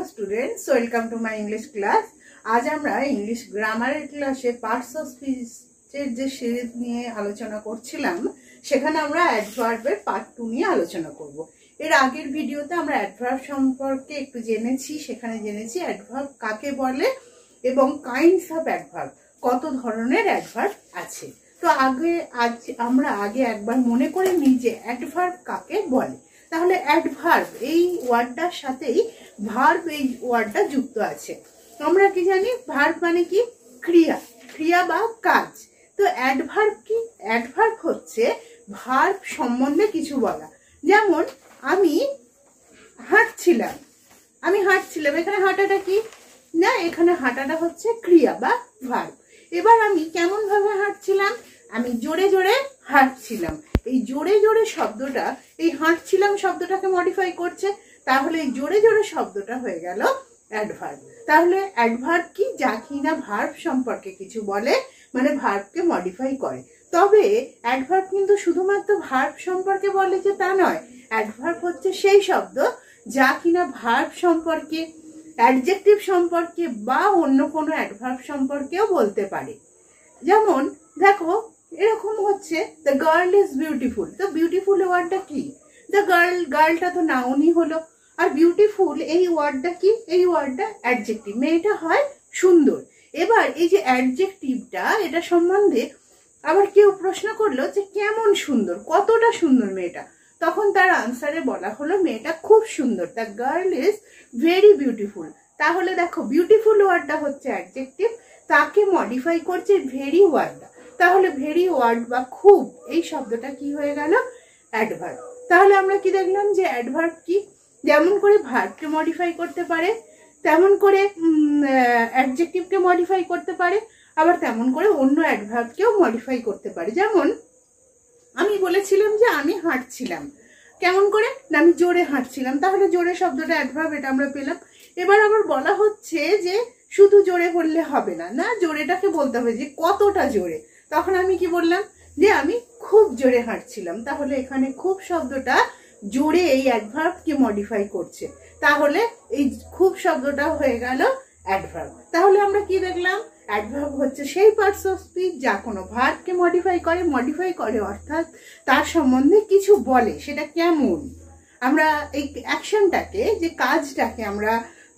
Hello students, welcome to my English class. आज আমরা English গ্রামারের ক্লাসে পার্টস অফ স্পিচের যে সিরিজ নিয়ে আলোচনা করছিলাম সেখানে আমরা অ্যাডভার্বের পার্ট 2 নিয়ে আলোচনা করব। এর আগের ভিডিওতে আমরা অ্যাডভার্ব সম্পর্কে একটু জেনেছি, সেখানে জেনেছি অ্যাডভার্ব কাকে বলে এবং কাইন্ডস অফ অ্যাডভার্ব, কত ধরনের অ্যাডভার্ব আছে। তো আজ আমরা একবার মনে করে নিই যে অ্যাডভার্ব কাকে বলে। তাহলে অ্যাডভার্ব এই ওয়ার্ডটার সাথেই ভার্ব এই ওয়ার্ডটা যুক্ত আছে। আমরা কি জানি ভার্ব মানে কি? ক্রিয়া বা কাজ। তো অ্যাডভার্ব কি? অ্যাডভার্ব হচ্ছে ভার্ব সম্বন্ধে কিছু বলা। যেমন আমি হাঁটছিলাম, এখানে হাঁটাটা কি না, এখানে হাঁটাটা হচ্ছে ক্রিয়া বা ভার্ব। এবার আমি কেমন ভাবে হাঁটছিলাম? আমি জোরে জোরে হাঁটছিলাম। এই জোরে জোরে শব্দটা এই হাঁটছিলাম শব্দটাকে মডিফাই করছে, তাহলে এই জোরে জোরে শব্দটা হয়ে গেল অ্যাডভার্ব। তাহলে অ্যাডভার্ব কি? যা কিনা ভার্ব সম্পর্কে কিছু বলে, মানে ভার্বকে মডিফাই করে। তবে অ্যাডভার্ব কিন্তু শুধুমাত্র ভার্ব সম্পর্কে বলে যে তা নয়। অ্যাডভার্ব হচ্ছে সেই শব্দ যা কিনা ভার্ব সম্পর্কে, অ্যাডজেক্টিভ সম্পর্কে বা অন্য কোনো অ্যাডভার্ব সম্পর্কেও বলতে পারে। যেমন দেখো এরকম হচ্ছে দ্য গার্ল ইজ বিউটিফুল। তো বিউটিফুল ওয়ার্ডটা কি? দ্য গার্লটা তো নাউনই হলো, আর বিউটিফুল এই ওয়ার্ডটা কি? এই ওয়ার্ডটা অ্যাডজেক্টিভ, মেয়েটা হয় সুন্দর। এবার এই যে অ্যাডজেক্টিভটা, এটা সম্বন্ধে আবার কেউ প্রশ্ন করলো যে কেমন সুন্দর, কতটা সুন্দর মেয়েটা, তখন তার আনসারে বলা হলো মেয়েটা খুব সুন্দর, the girl is very beautiful. তাহলে দেখো বিউটিফুল ওয়ার্ডটা হচ্ছে অ্যাডজেক্টিভ, তাকে মডিফাই করছে ভেরি ওয়ার্ডটা। তাহলে ভেরি ওয়ার্ড বা খুব এই শব্দটা কি হয়ে গেল? অ্যাডভার্ব। তাহলে আমরা কি দেখলাম যে অ্যাডভার্ব কি? যেমন করে ভার্বকে মডিফাই করতে পারে, তেমন করে অ্যাডজেক্টিভকে মডিফাই করতে পারে, আবার তেমন করে অন্য অ্যাডভার্বকেও মডিফাই করতে পারে। যেমন আমি বলেছিলাম যে আমি হাঁটছিলাম, কেমন করে না, আমি জোরে হাঁটছিলাম, তাহলে জোরে শব্দটা অ্যাডভার্ব, এটা আমরা পেলাম। এবার আবার বলা হচ্ছে যে শুধু জোরে বললে হবে না, না জোরেটাকে বলতে হবে যে কতটা জোরে। তখন আমি কি বললাম যে আমি খুব জোরে হাঁটছিলাম, তাহলে এখানে খুব শব্দটা জোরে এই অ্যাডভার্বকে মডিফাই করছে, তাহলে এই খুব শব্দটা হয়ে গেল অ্যাডভার্ব। তাহলে আমরা কি দেখলাম? অ্যাডভার্ব হচ্ছে সেই পার্টস অফ স্পিচ যা কোনো ভার্বকে মডিফাই করে অর্থাৎ তার সম্বন্ধে কিছু বলে। সেটা কেমন? আমরা এই অ্যাকশনটাকে, যে কাজটাকে আমরা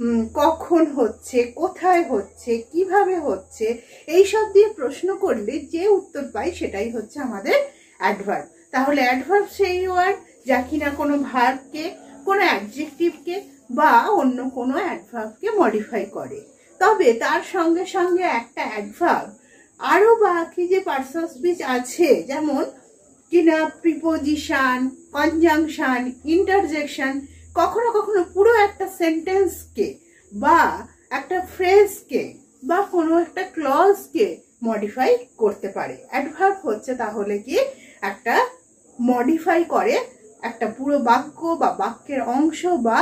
কখন হচ্ছে, কোথায় হচ্ছে, কিভাবে হচ্ছে, এইসব দিয়ে প্রশ্ন করলে যে উত্তর পাই সেটাই হচ্ছে আমাদের অ্যাডভার্ব। তাহলে অ্যাডভার্ব সেই ওয়ার্ড যা কিনা কোনো ভার্বকে, কোনো অ্যাডজেক্টিভকে বা অন্য কোনো অ্যাডভার্বকে মডিফাই করে। তবে তার সঙ্গে সঙ্গে একটা অ্যাডভার্ব আরো বাকি যে পার্টস অফ স্পিচ আছে, যেমন কিনা প্রিপোজিশন, কনজাংশন, ইন্টারজেকশন, কখনো কখনো পুরো একটা সেন্টেন্সকে বা একটা ফ্রেজকে বা কোনো একটা ক্লজকে মডিফাই করতে পারে। অ্যাডভার্ব হচ্ছে তাহলে কি একটা মডিফাই করে একটা পুরো বাক্য বা বাক্যের অংশ বা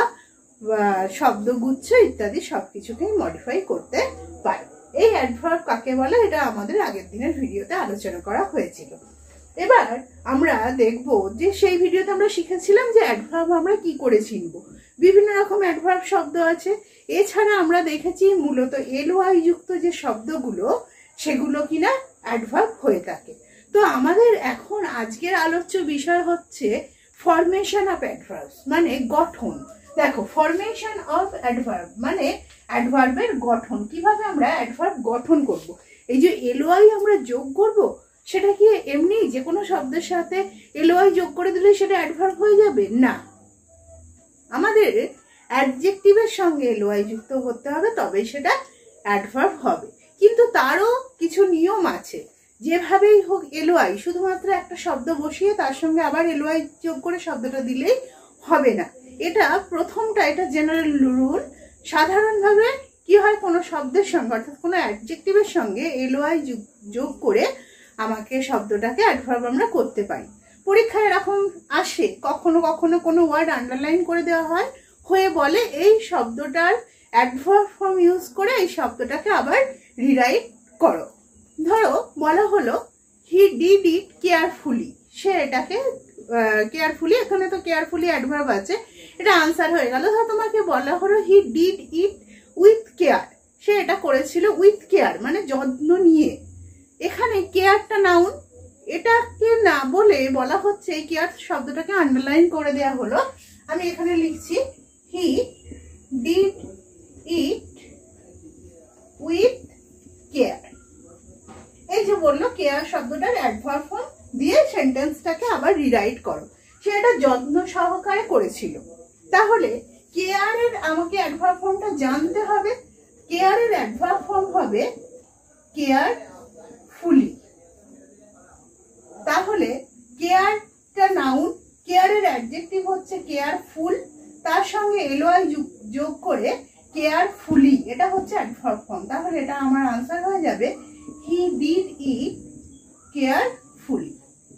শব্দগুচ্ছ ইত্যাদি সবকিছুকেই মডিফাই করতে পারে। এই অ্যাডভার্ব কাকে বলে এটা আমাদের আগের দিনের ভিডিওতে আলোচনা করা হয়েছিল। এবার আমরা দেখব যে সেই ভিডিওতে আমরা শিখেছিলাম যে অ্যাডভার্ব আমরা কি করে চিনব। বিভিন্ন রকম অ্যাডভার্ব শব্দ আছে। এছাড়া আমরা দেখেছি মূলত এলওয়াই যুক্ত যে শব্দগুলো, সেগুলো কিনা অ্যাডভার্ব হয়ে থাকে। তো আমাদের এখন আজকের আলোচ্য বিষয় হচ্ছে ফরমেশন অফ অ্যাডভার্বস, মানে গঠন। দেখো ফরমেশন অফ অ্যাডভার্ব মানে অ্যাডভার্বের গঠন। কিভাবে আমরা অ্যাডভার্ব গঠন করব? এই যে এলওয়াই আমরা যোগ করব, সেটা কি এমনি যে কোনো শব্দের সাথে এলওয়াই যোগ করে দিলে সেটা অ্যাডভার্ব হয়ে যাবে? না, আমাদের অ্যাডজেক্টিভের সঙ্গে এলওয়াই যুক্ত হতে হবে, তবেই সেটা অ্যাডভার্ব হবে। কিন্তু তারও কিছু নিয়ম আছে। যেভাবেই হোক এলওয়াই, শুধুমাত্র একটা শব্দ বসিয়ে তার সঙ্গে আবার এলওয়াই যোগ করে শব্দটা দিলেই হবে না। এটা প্রথমটা, এটা জেনারেল রুল। সাধারণভাবে কি হয়, কোনো শব্দের সঙ্গে অর্থাৎ কোনো অ্যাডজেক্টিভের সঙ্গে এলওয়াই যোগ করে আমাকে শব্দটাকে অ্যাডভার্ব আমরা করতে পারি। পরীক্ষায় এরকম আসে, কখনো কখনো কোনো ওয়ার্ড আন্ডারলাইন করে দেওয়া হয়, হয়ে বলে এই শব্দটার অ্যাডভার্ব ফর্ম ইউজ করে এই শব্দটাকে আবার রিরাইট করো। ধরো বলা হলো হি ডিড ইট কেয়ারফুলি, সে এটাকে কেয়ারফুলি, এখানে তো কেয়ারফুলি অ্যাডভার্ব আছে, এটা আনসার হয়ে গেল। ধরো তোমাকে বলা হলো he did it with care, সে এটা করেছিল উইথ কেয়ার মানে যত্ন নিয়ে। এখানে কেয়ারটা নাউন, এটাকে না বলে বলা হচ্ছে এই কেয়ার শব্দটাকে আন্ডারলাইন করে দেয়া হলো। আমি এখানে লিখছি he did it with care. এই যে বললো কেয়ার শব্দটার অ্যাডভার্ব ফর্ম দিয়ে সেন্টেন্সটাকে আবার রিরাইট করো, সে এটা যত্ন সহকারে করেছিল। তাহলে কেয়ারের আমাকে অ্যাডভার্ব ফর্মটা জানতে হবে। কেয়ারের অ্যাডভার্ব ফর্ম হবে কেয়ারফুলি। তাহলে কেয়ারটা নাউন, কেয়ারের অ্যাডজেক্টিভ হচ্ছে কেয়ারফুল, তার সঙ্গে এলওয়াই যোগ করে কেয়ারফুলি, এটা হচ্ছে অ্যাডভার্ব ফর্ম। তাহলে এটা আমার আনসার হয়ে যাবে হি ডিড ইট কেয়ারফুলি।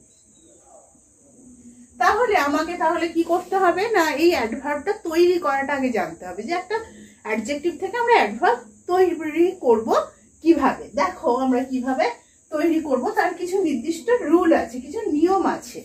তাহলে আমাকে কি করতে হবে না, এই অ্যাডভার্বটা তৈরি করাটা আগে জানতে হবে, যে একটা অ্যাডজেক্টিভ থেকে আমরা অ্যাডভার্ব তৈরি করব কিভাবে। দেখো আমরা কিভাবে তৈরি করব, তার কিছু নির্দিষ্ট রুল আছে, কিছু নিয়ম আছে।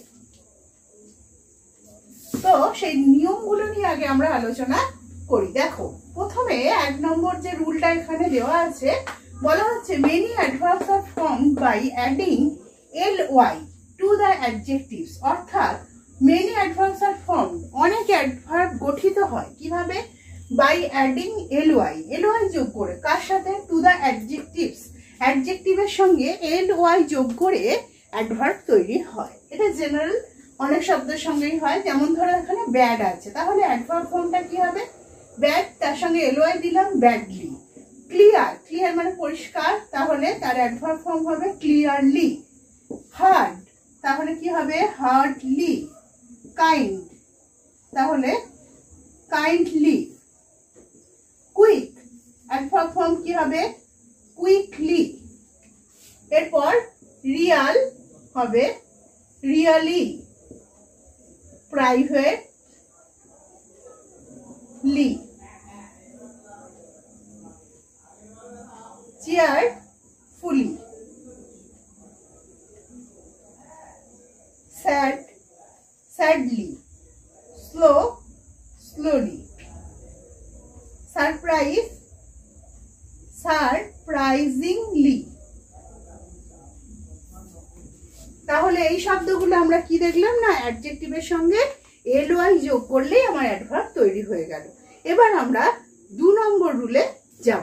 তো সেই নিয়মগুলো নিয়ে আগে আমরা আলোচনা করি। দেখো প্রথমে 1 নম্বর যে রুলটা এখানে দেওয়া আছে, বলা হচ্ছে many adverbs are formed by adding ly to the adjectives. অর্থাৎ মেনি অ্যাডভার্বস আর ফর্মড, অনেক অ্যাডভার্ব গঠিত হয় কিভাবে, বাই অ্যাডিং ly যোগ করে, কার সাথে, টু দ্য অ্যাডজেক্টিভস, অ্যাডজেক্টিভের সঙ্গে ly যোগ করে অ্যাডভার্ব তৈরি হয়। এটা জেনারেল অনেক শব্দের সঙ্গেই হয়। যেমন ধরো এখানে ব্যাড আছে, তাহলে অ্যাডভার্ব ফর্মটা কি হবে, ব্যাড, তার সঙ্গে ly দিলাম ব্যাডলি। ক্লিয়ার, ক্লিয়ার মানে পরিষ্কার, তাহলে তার অ্যাডভার্ব ফর্ম হবে ক্লিয়ারলি। হার্ড, তাহলে কি হবে হার্ডলি। কাইন্ড, তাহলে কাইন্ডলি। কুইক, অ্যাডভার্ব ফর্ম কি হবে কুইকলি। এরপর রিয়াল হবে really. Privately. cheerfully, sad, sadly, slow, slowly, surprise, surprisingly। তাহলে এই শব্দগুলো আমরা কি দেখলাম না, অ্যাডজেক্টিভের সঙ্গে ly যোগ করলেই আমার অ্যাডভার্ব তৈরি হয়ে গেল। এবার আমরা 2 নম্বর রুলে যাব।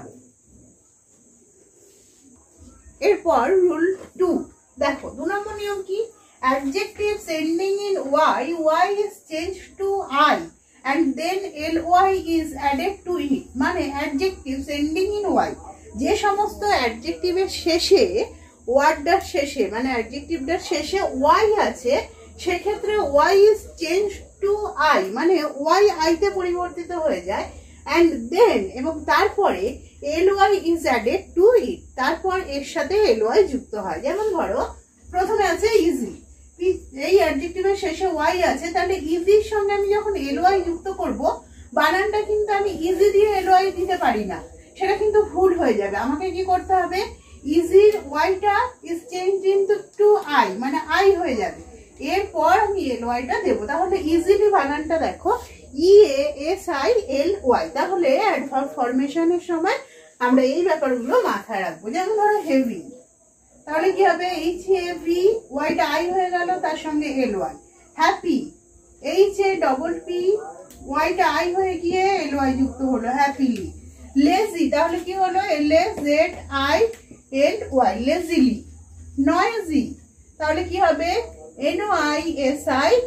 এরপর রুল 2, দেখো 2 নম্বর নিয়ম কি, adjectives ending in y is changed to I and then ly is added to it। মানে adjectives ending in y, যে সমস্ত অ্যাডজেক্টিভের শেষে, ওয়ার্ডটার শেষে মানে অ্যাডজেক্টিভটার শেষে y আছে, সেক্ষেত্রে y is changed to I মানে y I তে পরিবর্তিত হয়ে যায়। and then এবং তারপরে ly is added to it, তারপর এর সাথে ly যুক্ত হয়। যেমন ধরো প্রথমে আছে ইজি, এই অ্যাডজেক্টিভের শেষে y আছে, তাহলে ইজির সঙ্গে আমি যখন ly যুক্ত করব, বানানটা কিন্তু আমি ইজি দিয়ে ly দিতে পারি না, সেটা কিন্তু ভুল হয়ে যাবে। আমাকে কি করতে হবে, ইজির yটা is changed into I মানে I হয়ে যাবে, এরপর আমি ly-টা দেবো। তাহলে ইজিলি বানানটা দেখো EASILY। তাহলে অ্যাডভার্ব ফরমেশনের সময় আমরা এই ব্যাপারগুলো মাথায় রাখবো। যেমন ধরো হেভি, তাহলে কি হবে HAV, yটা I হয়ে গেল, তার সঙ্গে ly। হ্যাপি, HAPP, yটা I হয়ে গিয়ে ly যুক্ত হলো হ্যাপিলি। লেজি, তাহলে কি হলো LAZILY, লেজিলি। নয়েজি, তাহলে কি হবে NOISILY।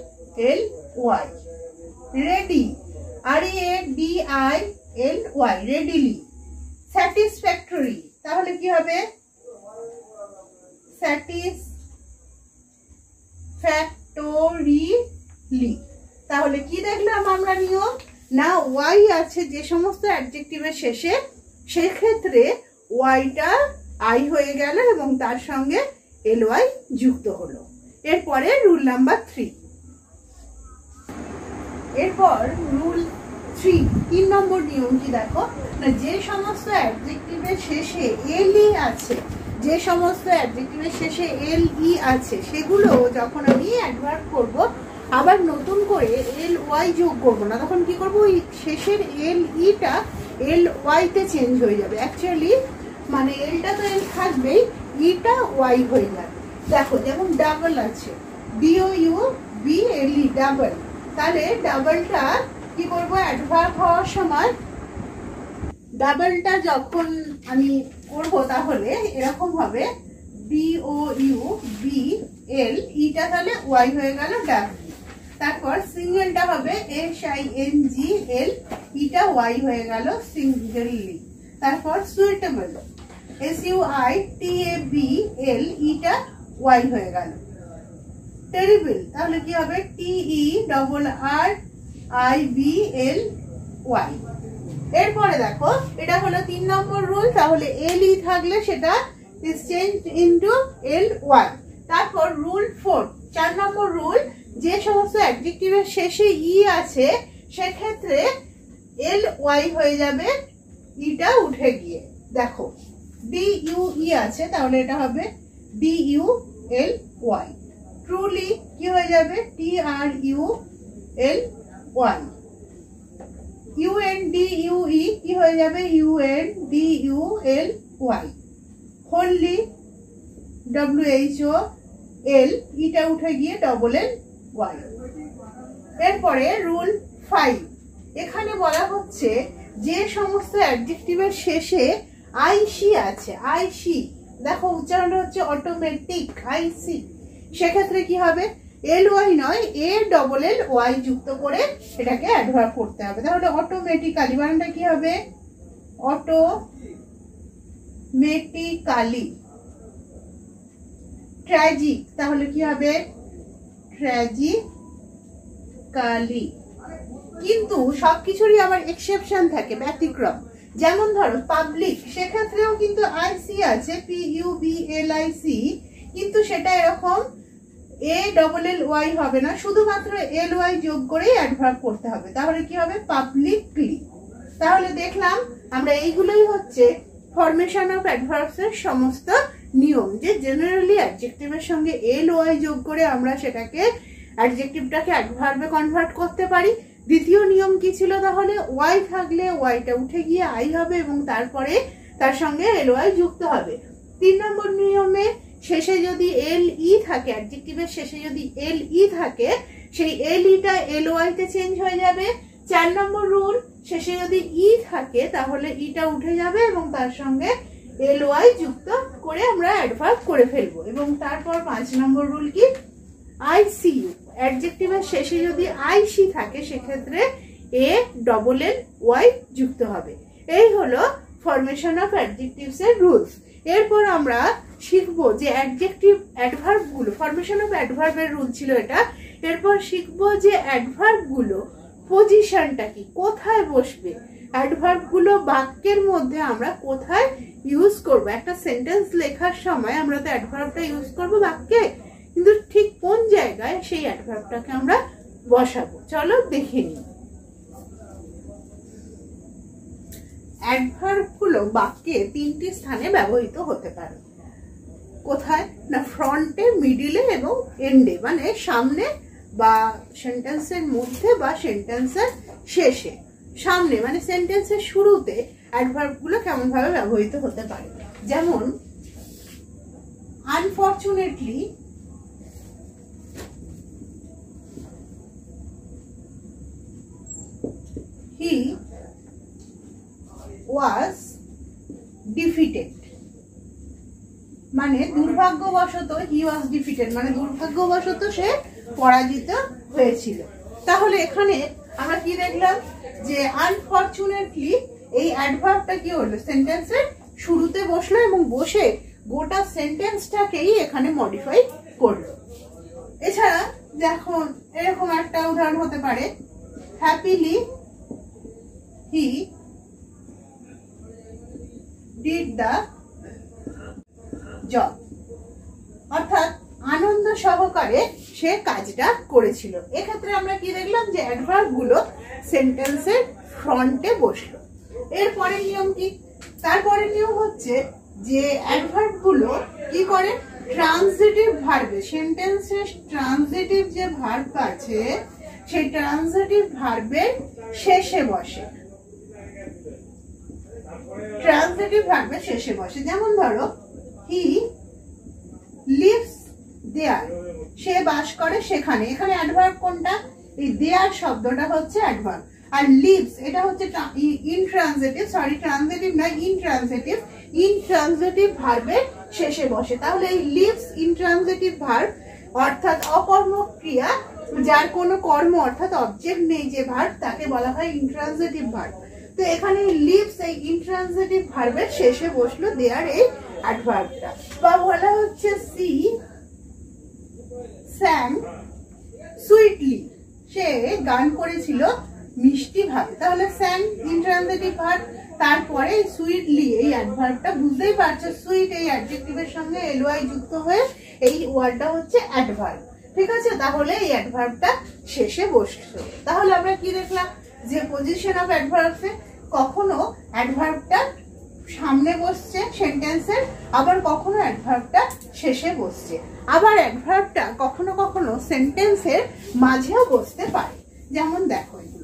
Ready, READILY, readily. Satisfactory, তাহলে কি হবে স্যাটিসফ্যাক্টরিলি। তাহলে কি দেখলাম আমরা নিয়ম না, y আছে যে সমস্ত অ্যাডজেক্টিভের শেষে, সেক্ষেত্রে yটা I হয়ে গেল এবং তার সঙ্গে ly যুক্ত হলো। এরপরে রুল নাম্বার 3। এরপর রুল 3 নম্বর নিয়ম কি দেখো না, যে সমস্ত অ্যাডজেক্টিভের শেষে লি আছে, যে সমস্ত অ্যাডজেক্টিভের শেষে লি আছে, সেগুলো যখন আমি অ্যাডভার্ব করব, আবার নতুন করে এল ওয়াই যোগ করবো না, তখন কি করবো, ওই শেষের এল ইটা এল ওয়াইতে চেঞ্জ হয়ে যাবে। অ্যাকচুয়ালি মানে এলটা তো এল থাকবেই, ইটা ওয়াই হয়ে যাবে। দেখো যেমন ডাবল আছে, D O B L E, double. তাহলে ডাবলটা কি করবো, অ্যাডভার্ব হওয়ার সময় ডাবলটা যখন আমি করবো তাহলে এরকম হবে, ডিও ইউ বি এল, ইটা তাহলে ওয়াই হয়ে গেল ডাব্লিউ। তারপর সিঙ্গেলটা হবে S I N G L, ইটা ওয়াই হয়ে গেল সিঙ্গেলি। তারপর suitable S U I T A B L, ইটা ওয়াই হয়ে গেল। টেরিবল তাহলে কি হবে, T E double R I B L Y. এরপরে দেখো এটা হলো 3 নম্বর রুল, তাহলে এল ই থাকলে সেটা is changed into L Y. তারপর রুল 4, 4 নম্বর রুল, যে সমস্ত অ্যাডজেক্টিভের শেষে ই আছে সেক্ষেত্রে এল ওয়াই হয়ে যাবে, ইটা উঠে গিয়ে। দেখো ডি ইউ ই আছে, তাহলে এটা হবে D U L Y. Truly কি হয়ে যাবে, T R U L Y. U N D U E কি হয়ে যাবে, U N D U L Y. Wholly W H O L, ইটা উঠে গিয়ে ডবল এল ওয়াই। এরপরে রুল 5, এখানে বলা হচ্ছে যে সমস্ত অ্যাডজেক্টিভের শেষে আইসি আছে, আইসি দেখো উচ্চারণ হচ্ছে অটোমেটিক আইসি, সেক্ষেত্রে কি হবে, এল ওয়াই নয় এ ডবল এল ওয়াই যুক্ত করে এটাকে অ্যাডভার্ব করতে হবে। তাহলে অটোমেটিক্যালি বানানটা কি হবে, অটোমেটিক্যালি। ট্র্যাজিক তাহলে কি হবে, ট্র্যাজিক্যালি। কিন্তু সবকিছুরই আবার এক্সেপশন থাকে, ব্যতিক্রম। যেমন ধরো পাবলিক, সেক্ষেত্রেও কিন্তু আইসি আছে, P U B L I C, কিন্তু সেটা এরকম এ ডবল এল ওয়াই হবে না, শুধুমাত্র এল ওয়াই যোগ করেই অ্যাডভার্ব করতে হবে। তাহলে কি হবে, পাবলিকলি। তাহলে দেখলাম আমরা এইগুলোই হচ্ছে ফরমেশন অফ অ্যাডভার্বস এর সমস্ত নিয়ম, যে জেনারেলি অ্যাডজেক্টিভের সঙ্গে এল ওয়াই যোগ করে আমরা সেটাকে অ্যাডজেক্টিভটাকে অ্যাডভার্বে কনভার্ট করতে পারি। দ্বিতীয় নিয়ম কি ছিল, তাহলে ওয়াই থাকলে ওয়াইটা উঠে গিয়ে আই হবে এবং তারপরে তার সঙ্গে এল ওয়াই যুক্ত হবে। 3 নম্বর নিয়মে শেষে যদি এল ই থাকে, অ্যাডজেক্টিভের শেষে যদি এল ই থাকে, সেই এল ইটা এল ওয়াই তে চেঞ্জ হয়ে যাবে। 4 নম্বর রুল, শেষে যদি ই থাকে তাহলে ইটা উঠে যাবে এবং তার সঙ্গে এল ওয়াই যুক্ত করে আমরা অ্যাডভার্ব করে ফেলবো। এবং তারপর 5 নম্বর রুল কি, আইসিইউ, অ্যাডজেক্টিভের শেষে যদি আইসি থাকে সেক্ষেত্রে এ ডবল এল ওয়াই যুক্ত হবে। এই হলো ফরমেশন অফ অ্যাডজেক্টিভস এর রুলস। এরপর আমরা শিখবো যে অ্যাডজেক্টিভ অ্যাডভার্ব গুলো, ফরমেশন অফ অ্যাডভার্বের রুল ছিল এটা। এরপর শিখবো যে অ্যাডভার্ব গুলো পজিশনটা কি, কোথায় বসবে, অ্যাডভার্ব গুলো বাক্যের মধ্যে আমরা কোথায় ইউজ করব। একটা সেন্টেন্স লেখার সময় আমরা তো অ্যাডভার্বটা ইউজ করব বাক্যে, কিন্তু ঠিক কোন জায়গায় সেই অ্যাডভার্বটাকে আমরা বসাবো, চলো দেখে নিই। অ্যাডভার্ব গুলো বাক্যে 3টি স্থানে ব্যবহৃত হতে পারে। কোথায় না, ফ্রন্টে, মিডিলে এবং এন্ডে, মানে সামনে বা সেন্টেন্সের মধ্যে বা সেন্টেন্সের শেষে। সামনে মানে সেন্টেন্সের শুরুতে অ্যাডভার্ব গুলো কেমন ভাবে ব্যবহৃত হতে পারে, যেমন আনফরচুনেটলি he was defeated, মানে দুর্ভাগ্যবশত he was defeated মানে দুর্ভাগ্যবশত সে পরাজিত হয়েছিল। তাহলে এখানে আমরা কি দেখলাম যে আনফরচুনেটলি এই অ্যাডভার্বটা কি হলো, সেন্টেন্সের শুরুতে বসলো এবং বসে গোটা সেন্টেন্সটাকেই এখানে মডিফাই করলো। এছাড়া দেখো এরকম একটা উদাহরণ হতে পারে, happily he did the job, অর্থাৎ আনন্দ সহকারে সে কাজটা করেছিল। এক্ষেত্রে আমরা কি দেখলাম যে অ্যাডভার্ব গুলো সেন্টেন্সের ফ্রন্টে বসলো। এরপরে নিয়ম কি, তারপরে নিয়ম হচ্ছে যে অ্যাডভার্ব গুলো কি করে ট্রানজিটিভ ভার্বে, সেন্টেন্সে ট্রানজিটিভ যে ভার্ব আছে সেই ট্রানজিটিভ ভার্বের শেষে বসে, ট্রানজিটিভ ভার্বের শেষে বসে। যেমন ধরো হি লিভস দেয়ার, সে বাস করে সেখানে, এখানে অ্যাডভার্ব কোনটা? এই দেয়ার শব্দটা হচ্ছে অ্যাডভার্ব, আর লিভস এটা হচ্ছে ইনট্রানজিটিভ, সরি ট্রানজিটিভ না, ইনট্রানজিটিভ, ইনট্রানজিটিভ ভার্বের শেষে বসে। তাহলে এই লিভস ইনট্রানজিটিভ ভার্ব অর্থাৎ অকর্মক ক্রিয়া, যার কোনো কর্ম অর্থাৎ অবজেক্ট নেই যে ভার্ব, তাকে বলা হয় ইনট্রানজিটিভ ভার্ব। তো এখানে লিভস এই ইনট্রানজিটিভ ভার্বের শেষে বসলো দেয়ার এই অ্যাডভার্বটা। বা বলা হচ্ছে সি স্যাং সুইটলি, সে গান করেছিল মিষ্টি ভাবে। তাহলে স্যাং ইনট্রানজিটিভ ভার্ব, তারপরে সুইটলি এই অ্যাডভার্বটা, বুঝতেই পারছো সুইট এই অ্যাডজেক্টিভের সঙ্গে এলওয়াই যুক্ত হয়ে এই ওয়ার্ডটা হচ্ছে অ্যাডভার্ব। ঠিক আছে, তাহলে এই অ্যাডভার্বটা শেষে বসলো। তাহলে আমরা কি দেখলাম যে পজিশন অফ অ্যাডভার্বসে কখনো অ্যাডভার্বটা সামনে বসছে সেন্টেন্সের, আবার কখনো অ্যাডভার্বটা শেষে বসছে, আবার অ্যাডভার্বটা কখনো কখনো সেন্টেন্সের মাঝেও বসতে পারে। যেমন দেখো এগুলো,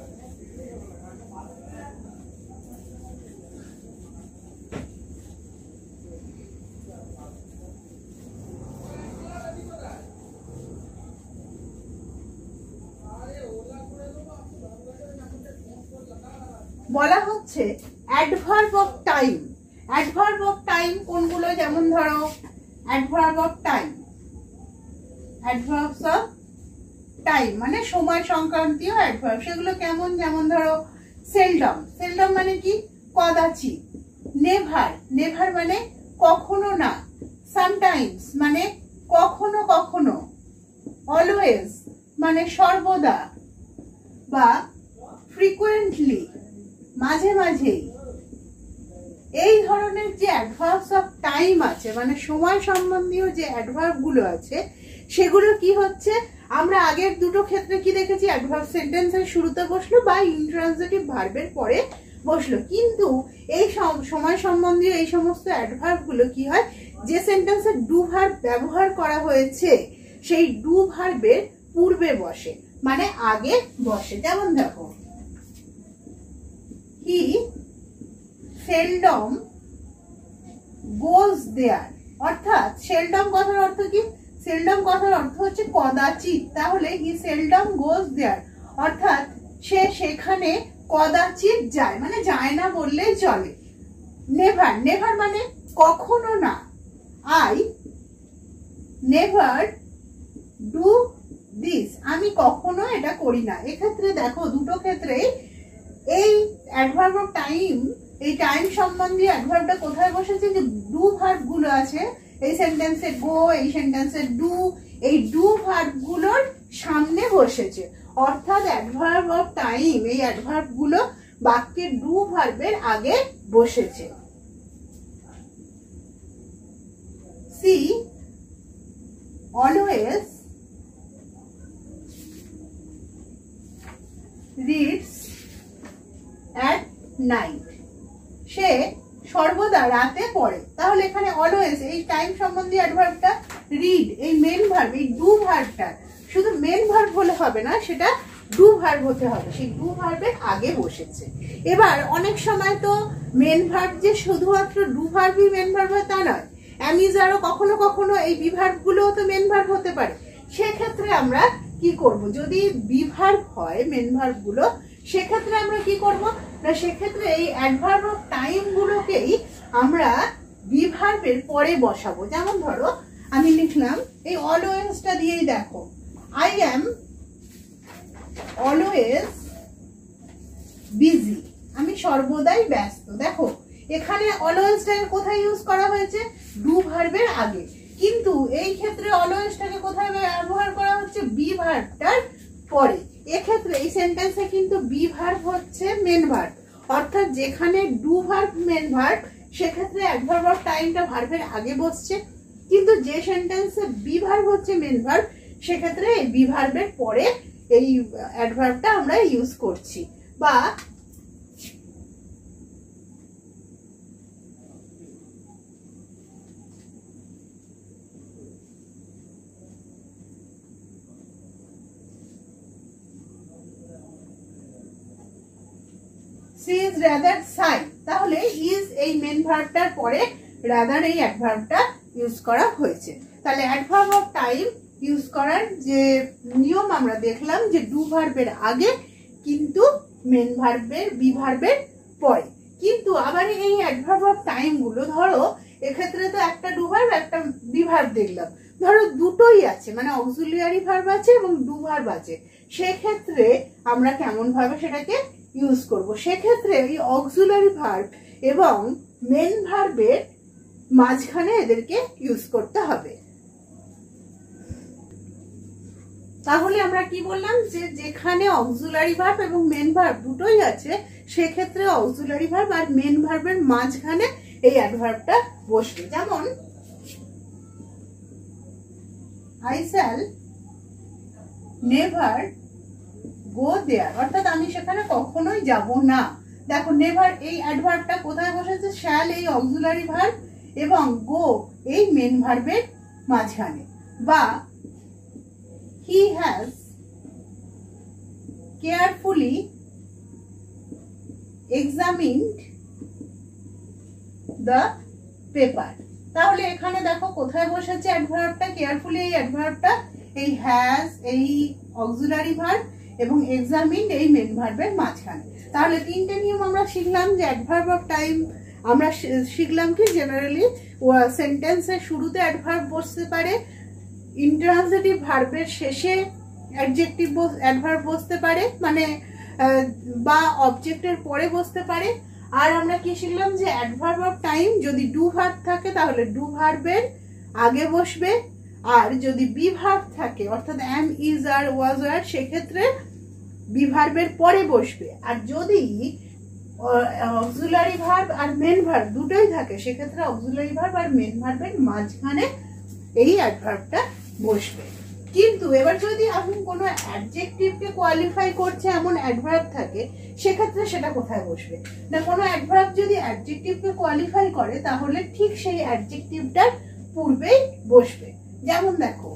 বলা হচ্ছে adverb of time. Adverb of time কোনগুলো? যেমন ধরো adverb of time, adverbs of time মানে সময় সংক্রান্তীয় অ্যাডভার্ব, সেগুলো কেমন? যেমন ধরো সেলডম, সেলডম মানে কি? কদাচিৎ। নেভার, নেভার মানে কখনো না। সামটাইমস মানে কখনো কখনো। অলওয়েজ মানে সর্বদা, বা ফ্রিকুয়েন্টলি মাঝে মাঝেই। এই ধরনের যে অ্যাডভার্বস অফ টাইম আছে মানে সময় সম্বন্ধীয় যে অ্যাডভার্ব গুলো আছে, সেগুলো কি হচ্ছে? আমরা আগের দুটো ক্ষেত্রে কি দেখেছি? অ্যাডভার্ব সেন্টেন্সের শুরুতে বসলো বা ইনট্রানজিটিভ ভার্বের পরে বসলো। কিন্তু এই সময় সম্বন্ধীয় এই সমস্ত অ্যাডভার্ব গুলো কি হয়? যে সেন্টেন্সে ডু ভার্ব ব্যবহার করা হয়েছে সেই ডু ভার্বের পূর্বে বসে, মানে আগে বসে। যেমন দেখো হি সেলডম গোজ দেয়ার, অর্থাৎ সেলডম কথার অর্থ কি? সেলডম কথার অর্থ হচ্ছে কদাচিৎ। তাহলে হি সেলডম গোজ দেয়ার অর্থাৎ সে সেখানে কদাচিৎ যায়, মানে যায় না বললেই চলে। নেভার, নেভার মানে কখনো না। আই নেভার ডু দিস, আমি কখনো এটা করি না। এক্ষেত্রে দেখো দুটো ক্ষেত্রেই এই অ্যাডভার্ব অফ টাইম, এই টাইম সম্বন্ধীয় অ্যাডভার্বটা কোথায় বসেছে? যে ডু ভার্ব গুলো আছে এই সেন্টেন্সে, গো, এই সেন্টেন্সে ডু, এই ডু ভার্ব গুলোর সামনে বসেছে। অর্থাৎ অ্যাডভার্ব অফ টাইম এই অ্যাডভার্ব গুলো বাক্যের ডু ভার্বের আগে বসেছে। She always reads at night, সে সর্বদা রাতে পড়ে। তাহলে এখানে অলওয়েজ এই টাইম সম্বন্ধীয় অ্যাডভার্বটা, রিড এই মেন ভার্ব, এই ডু ভার্বটা শুধু মেন ভার্ব হলে হবে না, সেটা ডু ভার্ব হতে হবে, সেই ডু ভার্বের আগে বসেছে। এবার অনেক সময় তো মেন ভার্ব যে শুধুমাত্র ডু ভার্বই মেন ভার্ব হয় তা নয়, অ্যামিজারও কখনো কখনো এই বিভার্ব গুলোও তো মেন ভার্ব হতে পারে। সেক্ষেত্রে আমরা কি করব? যদি বিভার্ব হয় মেন ভার্ব গুলো, সেক্ষেত্রে আমরা কি করব না, সেক্ষেত্রে এই অ্যাডভার্ব অফ টাইম গুলোকেই আমরা বিভার্বের পরে বসাবো। যেমন ধরো আমি লিখলাম এই অলওয়েজটা দিয়েই দেখো, আই অ্যাম অলওয়েজ বিজি, আমি সর্বদাই ব্যস্ত। দেখো এখানে অলওয়েজটাকে কোথায় ইউজ করা হয়েছে? ডু ভার্বের আগে। কিন্তু এই ক্ষেত্রে অলওয়েজটাকে কোথায় ব্যবহার করা হচ্ছে? বি ভার্বটার পরে। এক্ষেত্রে এই সেন্টেন্সে কিন্তু বি ভার্ব হচ্ছে মেন ভার্ব, অর্থাৎ যেখানে ডু ভার্ব মেন ভার্ব সেক্ষেত্রে অ্যাডভার্ব অফ টাইমটা ভার্বের আগে বসছে। কিন্তু যে সেন্টেন্সে বি ভার্ব হচ্ছে মেন ভার্ব সেক্ষেত্রে এই বি ভার্বের পরে এই অ্যাডভার্বটা আমরা ইউজ করছি। বা she is rather shy, তাহলে is এই মেন ভার্বটার পরে rather এই অ্যাডভার্বটা ইউজ করা হয়েছে। তাহলে অ্যাডভার্ব অফ টাইম ইউজ করার যে নিয়ম আমরা দেখলাম যে ডু ভার্বের আগে কিন্তু মেন ভার্বের বি ভার্বের পরে। কিন্তু আবার এই অ্যাডভার্ব অফ টাইম গুলো ধরো এক্ষেত্রে তো একটা ডু ভার্ব একটা বি ভার্ব দেখলাম, ধরো দুটোই আছে মানে অক্সিলিয়ারি ভার্ব আছে এবং ডু ভার্ব আছে, সেক্ষেত্রে আমরা কেমন ভাবে সেটাকে ইউজ করব? সেক্ষেত্রে এই অক্সিলিয়ারি ভার্ব এবং মেন ভার্বের মাঝখানে এদেরকে ইউজ করতে হবে। তাহলে আমরা কি বললাম যে যেখানে অক্সিলারি ভার্ব এবং মেন ভার্ব দুটোই আছে সেক্ষেত্রে অক্সিলারি ভার্ব আর মেন ভার্বের মাঝখানে এই অ্যাডভার্বটা বসবে। যেমন I shall never go there, অর্থাৎ আমি সেখানে কখনোই যাব না। দেখো নেভার এই অ্যাডভার্বটা কোথায় বসেছে? শ্যাল এই অক্সিলারি ভার্ব এবং গো এই মেন ভার্বের মাঝখানে। বা he has carefully examined the paper, তাহলে এখানে দেখো কোথায় বসেছে অ্যাডভার্বটা? কেয়ারফুলি এই অ্যাডভার্বটা এই হ্যাজ এই অক্সিলারি ভার্ব এবং এক্সামিন্ড এই মেন ভার্বের মাঝখানে। তাহলে তিনটে নিয়ম আমরা শিখলাম যে অ্যাডভার্ব অফ টাইম আমরা শিখলাম কি জেনারেলি সেন্টেন্সের শুরুতে অ্যাডভার্ব বসতে পারে, ইন্ট্রান্সিটিভ ভার্বের শেষে অ্যাডজেক্টিভ অ্যাডভার্ব বসতে পারে মানে বা অবজেক্টের পরে বসতে পারে। আর আমরা কি শিখলাম যে অ্যাডভার্ব অফ টাইম যদি ডু ভার্ব থাকে তাহলে ডু ভার্বের আগে বসবে, আর যদি বি ভার্ব থাকে অর্থাৎ am is are was were সেক্ষেত্রে বি ভার্বের পরে বসবে। আর যদি অক্সিলারি ভার্ব আর মেন ভার্ব দুটোই থাকে সেক্ষেত্রে অক্সিলারি ভার্ব আর মেন ভার্বের মাঝখানে এই অ্যাডভার্বটা বসবে। কিন্তু এবার যদি আপনি কোনো অ্যাডজেক্টিভকে কোয়ালিফাই করছে এমন অ্যাডভার্ব থাকে সেক্ষেত্রে সেটা কোথায় বসবে? না কোনো অ্যাডভার্ব যদি অ্যাডজেক্টিভকে কোয়ালিফাই করে তাহলে ঠিক সেই অ্যাডজেক্টিভটার পূর্বেই বসবে। যেমন দেখো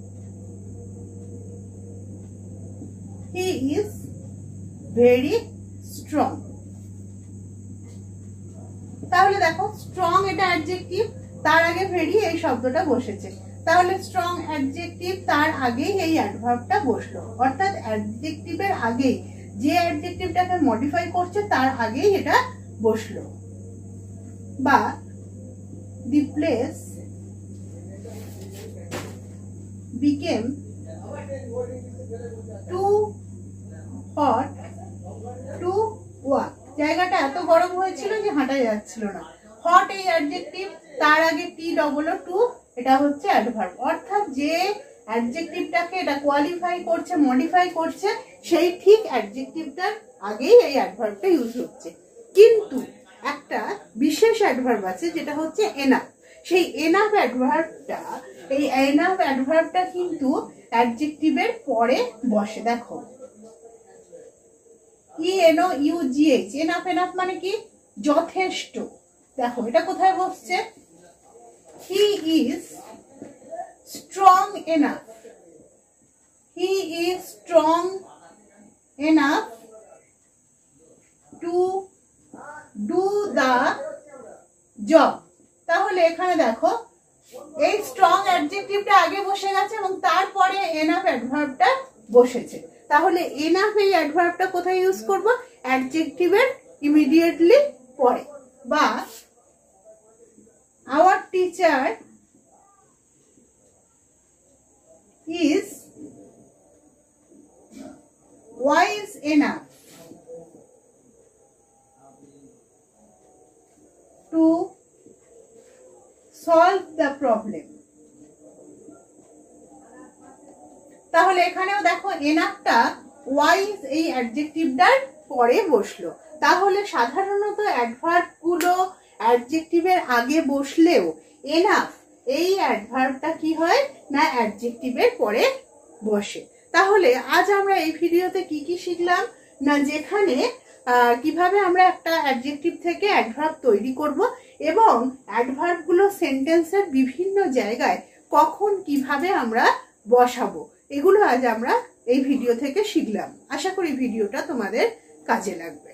হি ইজ ভেরি স্ট্রং, তাহলে দেখো স্ট্রং এটা অ্যাডজেক্টিভ, তার আগে ভেরি এই শব্দটা বসেছে, তাহলে স্ট্রং অ্যাডজেক্টিভ তার আগেই এই অ্যাডভার্বটা বসলো, অর্থাৎ অ্যাডজেক্টিভের আগেই যে অ্যাডজেক্টিভটাকে মডিফাই করছে তার আগেই এটা বসলো। বা the place became too hot to walk, জায়গাটা এত গরম হয়েছিল যে হাঁটা যাচ্ছিল না। হট এই অ্যাডজেক্টিভ, তার আগে টি ডবল ও টু এটা হচ্ছে অ্যাডভার্ব, অর্থাৎ যে অ্যাডজেক্টিভটাকে এটা কোয়ালিফাই করছে মডিফাই করছে সেই ঠিক অ্যাডজেক্টিভটার আগেই এই অ্যাডভার্বটা ইউজ হচ্ছে। কিন্তু একটা বিশেষ অ্যাডভার্ব আছে যেটা হচ্ছে এনাফ, সেই এনাফ অ্যাডভার্বটা এই এনাফ অ্যাডভার্বটা কিন্তু অ্যাডজেক্টিভের পরে বসে। দেখো ENOUGH এনাফ, এনাফ মানে কি যথেষ্ট, দেখো এটা কোথায় বসছে? He is strong enough, he is strong enough to do the job, তাহলে এখানে দেখো এই স্ট্রং অ্যাডজেক্টিভটা আগে বসে গেছে এবং তারপরে এনাফ অ্যাডভার্বটা বসেছে। তাহলে এনাফ এই অ্যাডভার্বটা কোথায় ইউজ করব? অ্যাডজেক্টিভের ইমিডিয়েটলি পরে। বা our teacher is wise enough to solve the problem, তাহলে এখানেও দেখো এনাফটা ওয়াইজ এই অ্যাডজেক্টিভটার পরে বসলো। তাহলে সাধারণত অ্যাডভার্ব গুলো অ্যাডজেক্টিভের আগে বসলেও এনাফ এই অ্যাডভার্বটা কি হয় না অ্যাডজেক্টিভের পরে বসে। তাহলে আজ আমরা এই ভিডিওতে কি কি শিখলাম না যেখানে কিভাবে আমরা একটা অ্যাডজেক্টিভ থেকে অ্যাডভার্ব তৈরি করব এবং অ্যাডভার্ব গুলো সেন্টেন্সের বিভিন্ন জায়গায় কখন কিভাবে আমরা বসাবো, এগুলো আজ আমরা এই ভিডিও থেকে শিখলাম। আশা করি ভিডিওটা তোমাদের কাজে লাগবে।